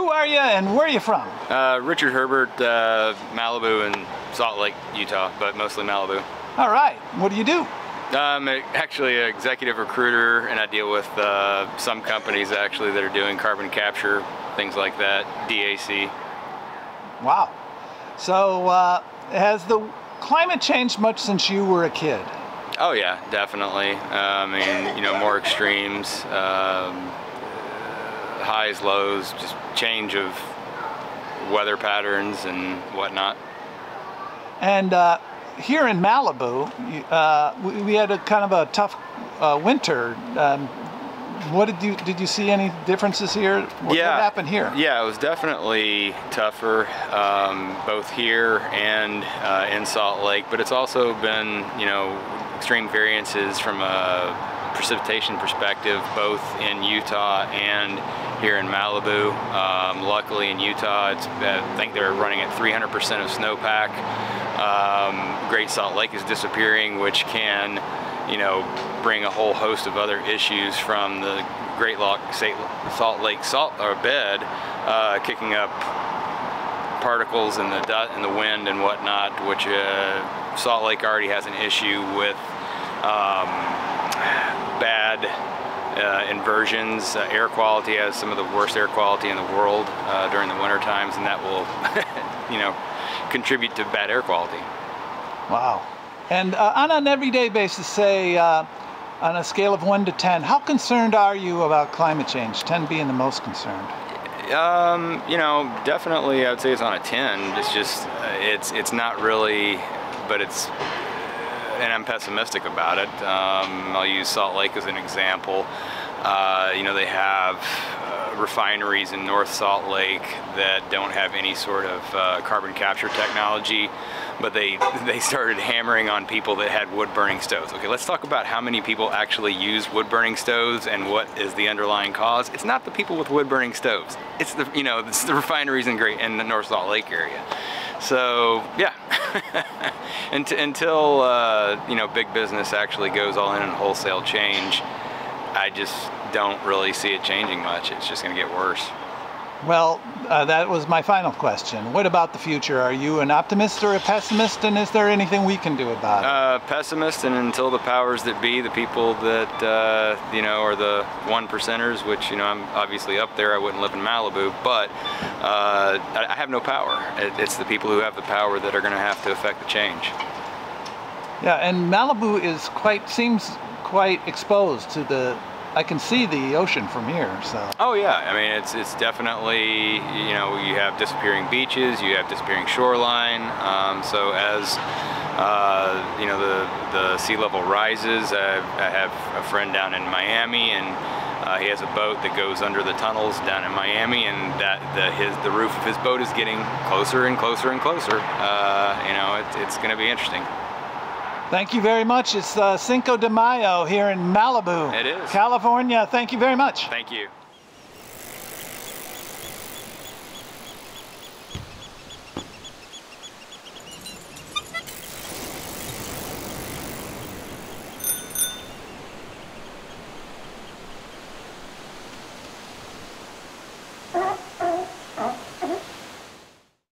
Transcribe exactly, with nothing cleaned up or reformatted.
Who are you and where are you from? Uh, Richard Herbert, uh, Malibu and Salt Lake, Utah, but mostly Malibu. All right. What do you do? I'm actually an executive recruiter, and I deal with uh, some companies actually that are doing carbon capture, things like that, D A C. Wow. So uh, has the climate changed much since you were a kid? Oh yeah, definitely. Uh, I mean, you know, more extremes, um, highs, lows, just change of weather patterns and whatnot. And uh, here in Malibu, uh, we, we had a kind of a tough uh, winter. Um, what did you did you see any differences here? What, yeah, what happened here? Yeah, it was definitely tougher, um, both here and uh, in Salt Lake. But it's also been, you know, extreme variances from a precipitation perspective, both in Utah and here in Malibu. Um, luckily in Utah, it's, I think they're running at three hundred percent of snowpack. Um, Great Salt Lake is disappearing, which can, you know, bring a whole host of other issues from the Great Salt Lake salt or bed, uh, kicking up particles in the in the wind and whatnot, which uh, Salt Lake already has an issue with um, bad uh, inversions. Uh, air quality has some of the worst air quality in the world uh, during the winter times, and that will, you know, contribute to bad air quality. Wow. And uh, on an everyday basis, say uh, on a scale of one to ten, how concerned are you about climate change? ten being the most concerned. Um, you know, definitely I would say it's on a ten. It's just, uh, it's it's not really, but it's, and I'm pessimistic about it. Um, I'll use Salt Lake as an example. Uh, you know, they have uh, refineries in North Salt Lake that don't have any sort of uh, carbon capture technology, but they they started hammering on people that had wood burning stoves. Okay, let's talk about how many people actually use wood burning stoves and what is the underlying cause. It's not the people with wood burning stoves. It's the, you know, it's the refineries in great in the North Salt Lake area. So yeah, until uh, you know, big business actually goes all in and wholesale change, I just don't really see it changing much. It's just going to get worse. Well, uh, that was my final question. What about the future? Are you an optimist or a pessimist, and is there anything we can do about it? Uh, pessimist, and until the powers that be, the people that, uh, you know, are the one percenters, which, you know, I'm obviously up there, I wouldn't live in Malibu, but uh, I have no power. It, it's the people who have the power that are going to have to affect the change. Yeah, and Malibu is quite, seems quite exposed to the, I can see the ocean from here, so. Oh yeah, I mean, it's it's definitely, you know, you have disappearing beaches, you have disappearing shoreline, um, so as, uh, you know, the, the sea level rises, I, I have a friend down in Miami, and uh, he has a boat that goes under the tunnels down in Miami, and that the, his, the roof of his boat is getting closer and closer and closer. Uh, you know, it, it's going to be interesting. Thank you very much. It's uh, Cinco de Mayo here in Malibu, it is. California. Thank you very much. Thank you.